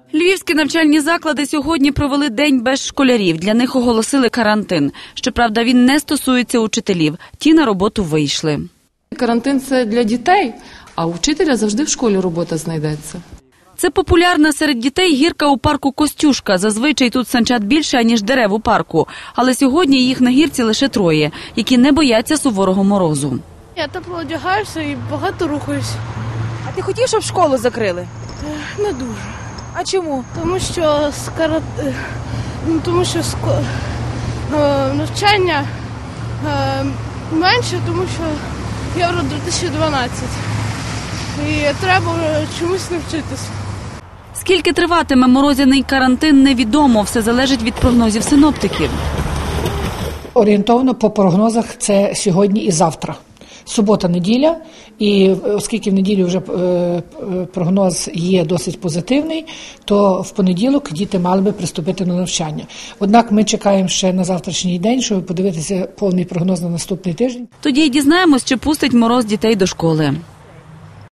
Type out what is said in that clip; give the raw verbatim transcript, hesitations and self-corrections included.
Львівські навчальні заклади сьогодні провели день без школярів. Для них оголосили карантин. Щоправда, він не стосується учителів. Ті на роботу вийшли. Карантин – це для дітей, а у вчителя завжди в школі робота знайдеться. Це популярна серед дітей гірка у парку Костюшка. Зазвичай тут санчат більше, аніж дерев у парку. Але сьогодні їх на гірці лише троє, які не бояться суворого морозу. Я тепло одягаюся і багато рухаюсь. А ти хотів, щоб школу закрили? Не дуже. А чому? Тому що скара... ну, тому що ско... е, навчання е, менше, тому що євро дві тисячі дванадцять. І треба чомусь навчитися. Скільки триватиме морозяний карантин, невідомо. Все залежить від прогнозів синоптиків. Орієнтовно по прогнозах це сьогодні і завтра. Субота-неділя, і оскільки в неділю вже прогноз є досить позитивний, то в понеділок діти мали би приступити до навчання. Однак ми чекаємо ще на завтрашній день, щоб подивитися повний прогноз на наступний тиждень. Тоді й дізнаємось, чи пустить мороз дітей до школи.